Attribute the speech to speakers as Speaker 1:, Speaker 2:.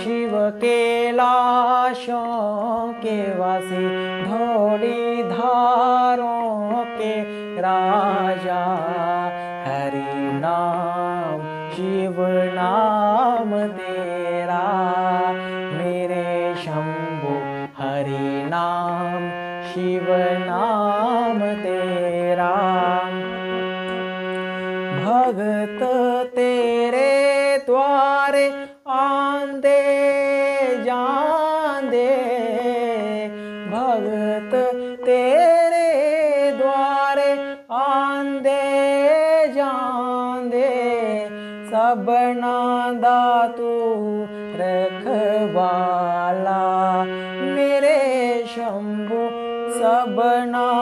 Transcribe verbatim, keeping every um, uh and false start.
Speaker 1: शिव कैलाशों के वासी, धौली धारों के राजा। हरि नाम शिव नाम तेरा, मेरे शंभु हरि नाम शिव नाम तेरा। भगत तेरे द्वारे आंदे जांदे, भगत तेरे द्वारे आंदे जांदे, सबना दा तू रखवाला। मेरे शंभु सबना